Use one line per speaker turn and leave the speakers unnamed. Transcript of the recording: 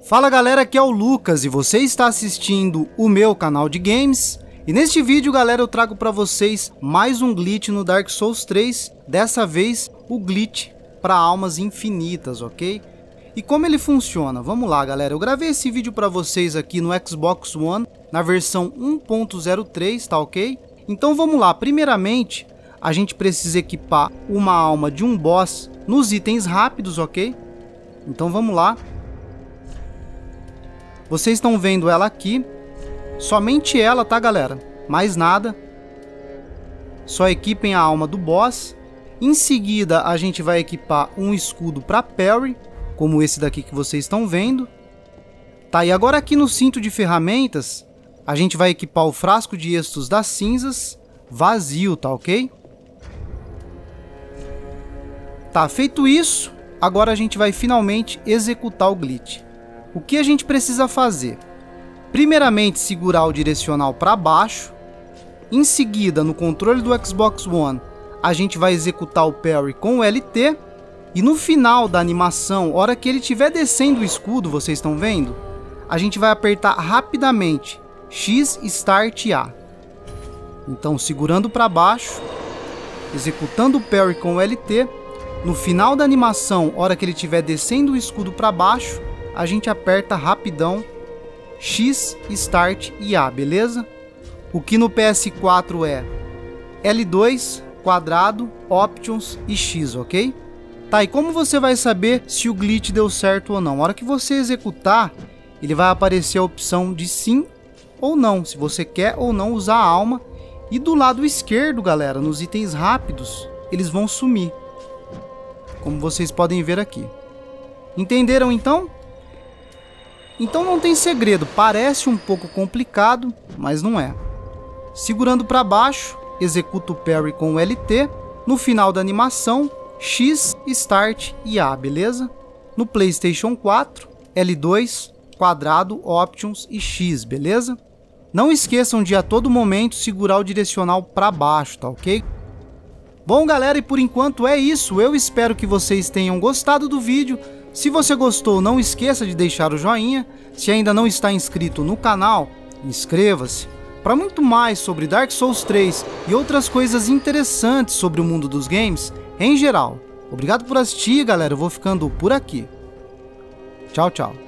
Fala galera, aqui é o Lucas e você está assistindo o meu canal de games. E neste vídeo, galera, eu trago para vocês mais um glitch no Dark Souls 3. Dessa vez, o glitch para almas infinitas, ok? E como ele funciona? Vamos lá, galera. Eu gravei esse vídeo para vocês aqui no Xbox One, na versão 1.03, tá ok? Então vamos lá. Primeiramente, a gente precisa equipar uma alma de um boss nos itens rápidos, ok? Então vamos lá. Vocês estão vendo ela aqui. Somente ela, tá, galera? Mais nada. Só equipem a alma do boss. Em seguida, a gente vai equipar um escudo para parry, como esse daqui que vocês estão vendo. Tá, e agora aqui no cinto de ferramentas, a gente vai equipar o frasco de êxtos das cinzas vazio, tá ok? Tá, feito isso, agora a gente vai finalmente executar o glitch. O que a gente precisa fazer? Primeiramente, segurar o direcional para baixo. Em seguida, no controle do Xbox One, a gente vai executar o parry com o LT. E no final da animação, hora que ele estiver descendo o escudo, vocês estão vendo? A gente vai apertar rapidamente X, Start e A. Então, segurando para baixo, executando o parry com o LT. No final da animação, hora que ele estiver descendo o escudo para baixo, a gente aperta rapidão X, Start e A, beleza? O que no PS4 é L2, quadrado, Options e X, ok? Tá, e como você vai saber se o glitch deu certo ou não? Na hora que você executar, ele vai aparecer a opção de sim ou não, se você quer ou não usar a alma. E do lado esquerdo, galera, nos itens rápidos, eles vão sumir, como vocês podem ver aqui. Entenderam então? Então não tem segredo, parece um pouco complicado, mas não é. Segurando para baixo, executa o parry com o LT, no final da animação, X, Start e A, beleza? No PlayStation 4, L2, quadrado, Options e X, beleza? Não esqueçam de a todo momento segurar o direcional para baixo, tá ok? Bom galera, e por enquanto é isso, eu espero que vocês tenham gostado do vídeo. Se você gostou, não esqueça de deixar o joinha. Se ainda não está inscrito no canal, inscreva-se. Para muito mais sobre Dark Souls 3 e outras coisas interessantes sobre o mundo dos games em geral. Obrigado por assistir, galera. Eu vou ficando por aqui. Tchau, tchau.